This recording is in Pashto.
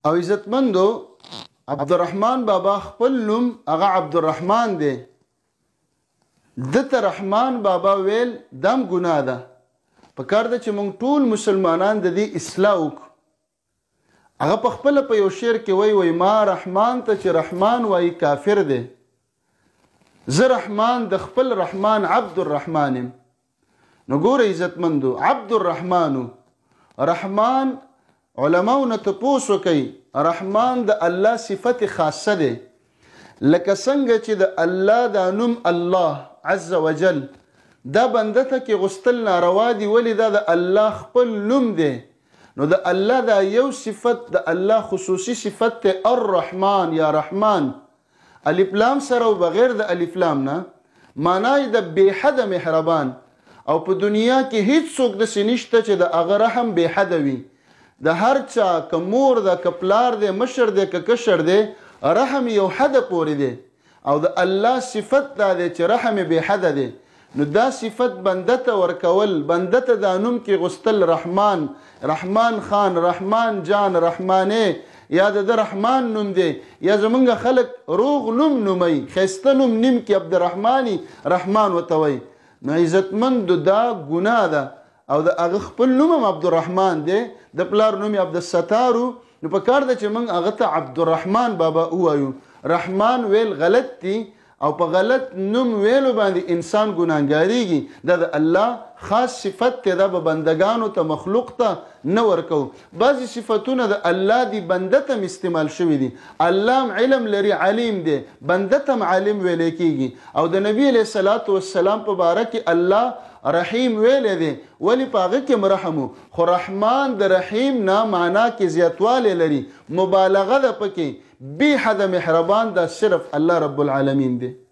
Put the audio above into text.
او عزتمندو عبدالرحمن بابا خپل نوم هغه عبدالرحمن دی دته رحمان بابا ویل دم ګناه ده پکار ده چې موږ ټول مسلمانان د دې اصلاح وکړو هغه په خپله په یو شعر کې وایي ما رحمان ته چې رحمان وایي کافر دی زه رحمان د خپل رحمان عبدالرحمن یم نو ګوره عزتمندو عبدالرحمانو رحمان علماو نه تپوس وکئ رحمان د الله صفت خاصه دی لکه څنګه چې د الله دا نوم الله عز وجل دا بنده ته کې غوستل ناروا دي ولې دا د الله خپل نوم دی نو د الله دا یو صفت د الله خصوصي صفت ته الرحمن یا رحمان الف لام سره او بغیر د الف لام نه معنی د بې حده مهربان او په دنیا کې هیڅ څوک داسې نشته چې د هغه رحم بې حده وي د هر چا که مور ده که پلار دی مشر دی که کشر دی رحم یو حده پورې دی او د الله صفت دا دی چې رحم بې حده دی نو دا صفت بنده ته ورکول بنده ته دا نوم کې غوستل رحمان رحمان خان رحمان جان رحمانې یا د رحمان نوم دی یا زمونږ خلک روغ نوم نوموي ښایسته نوم نیم کې عبدالرحماني رحمان ورته وایي نو عزتمندو دا ګناه ده او د هغه خپل نوم هم عبدالرحمن دی د پلار نوم یې عبدالستارو نو په کار ده چې موږ هغه ته عبدالرحمن بابا ووایو رحمان ویل غلط دی او په غلط نوم ویلو باندې انسان ګناهګاریږي دا د الله خاص صفت دی دا به بندګانو ته مخلوق ته نه ورکو بعضې صفتونه د الله دی بنده ته استعمال شوي دي الله هم علم لري علیم دی بنده ته هم عالم ویلی کیږي او د نبي علیه الصلاة والسلام په باره کې الله رحیم ویلی دی ولې په هغه کې هم رحم خو رحمان د رحیم نه معنا کې زیاتوالی لري مبالغه ده پکې بی حد مهربان دا صرف الله رب العالمین دی